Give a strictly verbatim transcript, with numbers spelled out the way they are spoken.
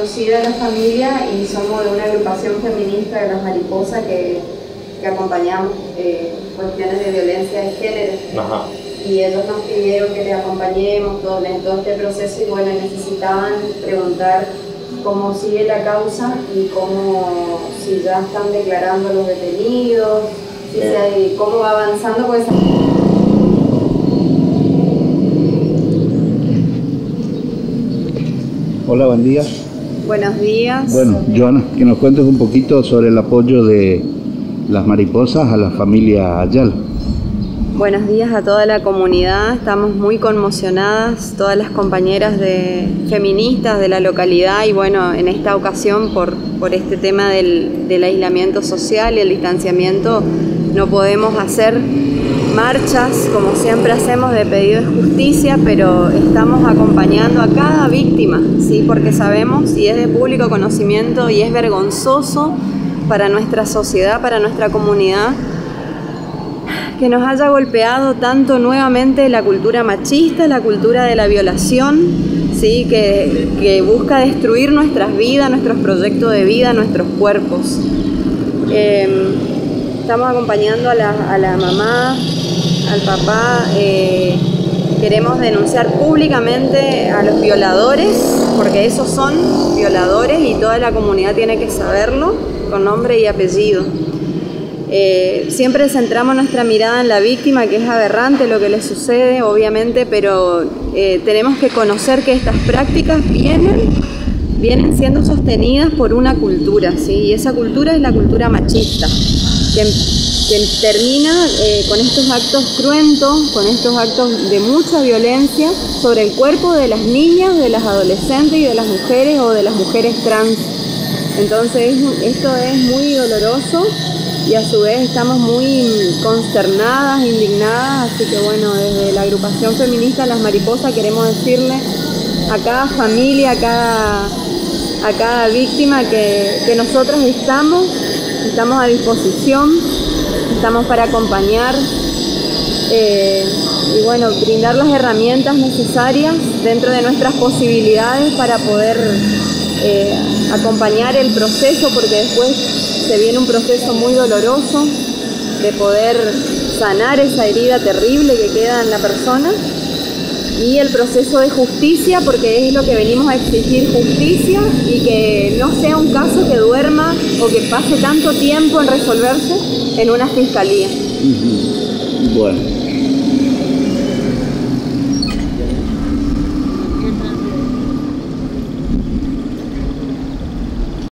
soy de la familia y somos de una agrupación feminista de las mariposas que, que acompañamos eh, cuestiones de violencia de género. Ajá. Y ellos nos pidieron que les acompañemos todo, en todo este proceso y bueno, necesitaban preguntar cómo sigue la causa y cómo, si ya están declarando los detenidos, si se, cómo va avanzando con esa... Hola, buen día. Buenos días. Bueno, Joana, que nos cuentes un poquito sobre el apoyo de las mariposas a la familia Ayala. Buenos días a toda la comunidad, estamos muy conmocionadas, todas las compañeras de, feministas de la localidad y bueno, en esta ocasión por, por este tema del, del aislamiento social y el distanciamiento no podemos hacer marchas como siempre hacemos de pedido de justicia, pero estamos acompañando a cada víctima, ¿sí? Porque sabemos y es de público conocimiento y es vergonzoso para nuestra sociedad, para nuestra comunidad, que nos haya golpeado tanto nuevamente la cultura machista, la cultura de la violación, ¿sí? que, que busca destruir nuestras vidas, nuestros proyectos de vida, nuestros cuerpos. Eh, estamos acompañando a la, a la mamá, al papá, eh, queremos denunciar públicamente a los violadores, porque esos son violadores y toda la comunidad tiene que saberlo, con nombre y apellido. Eh, siempre centramos nuestra mirada en la víctima, que es aberrante lo que le sucede, obviamente, pero eh, tenemos que conocer que estas prácticas vienen, vienen siendo sostenidas por una cultura, ¿sí? Y esa cultura es la cultura machista, que, que termina eh, con estos actos cruentos, con estos actos de mucha violencia sobre el cuerpo de las niñas, de las adolescentes y de las mujeres o de las mujeres trans. Entonces esto es muy doloroso. Y a su vez estamos muy consternadas, indignadas, así que bueno, desde la agrupación feminista Las Mariposas queremos decirle a cada familia, a cada, a cada víctima que, que nosotras estamos, estamos a disposición, estamos para acompañar eh, y bueno, brindar las herramientas necesarias dentro de nuestras posibilidades para poder eh, acompañar el proceso, porque después se viene un proceso muy doloroso de poder sanar esa herida terrible que queda en la persona y el proceso de justicia, porque es lo que venimos a exigir, justicia, y que no sea un caso que duerma o que pase tanto tiempo en resolverse en una fiscalía. Bueno.